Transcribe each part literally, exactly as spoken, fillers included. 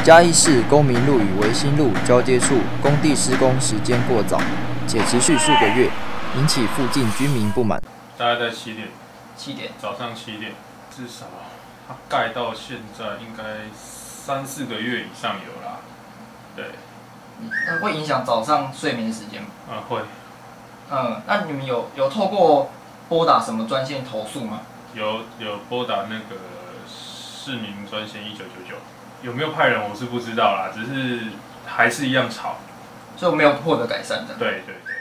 嘉义市公民路与维新路交接处工地施工时间过早，且持续数个月，引起附近居民不满。 大概在七点， 七点， 早上七点，至少它盖到现在应该三四个月以上有啦。对。 那会影响早上睡眠时间吗？ 啊，会。 嗯，那你们有有透过拨打什么专线投诉吗？ 有有拨打那个市民专线一九九九，有没有派人我是不知道啦，只是还是一样吵， 就没有获得改善的。 对对对。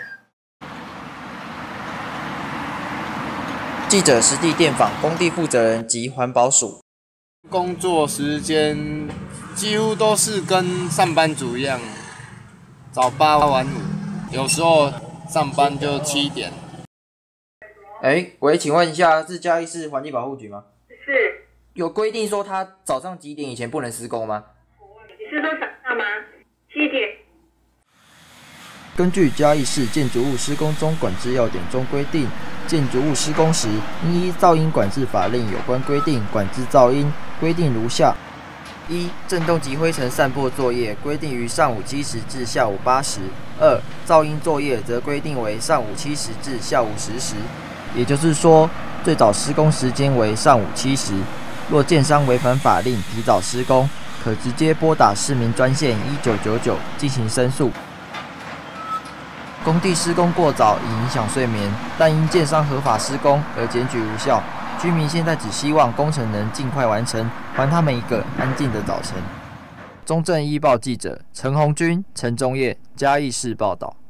记者实地电访工地负责人及环保署。 工作时间几乎都是跟上班族一样，早八晚五，有时候上班就七点。 哎，喂，请问一下，是嘉义市环境保护局吗？ 是。 有规定说他早上几点以前不能施工吗？ 你是说早上吗？七点。 根据嘉义市建筑物施工中管制要点中规定，建筑物施工时应依噪音管制法令有关规定管制噪音，规定如下：一、震动及灰尘散播作业规定于上午七时至下午八时；二、噪音作业则规定为上午七时至下午十时。也就是说，最早施工时间为上午七时。若建商违反法令提早施工，可直接拨打市民专线一九九九进行申诉。工地施工过早已影响睡眠，但因建商合法施工而检举无效。居民现在只希望工程能尽快完成，还他们一个安静的早晨。中正一报记者陈红军、陈忠业嘉义市报道。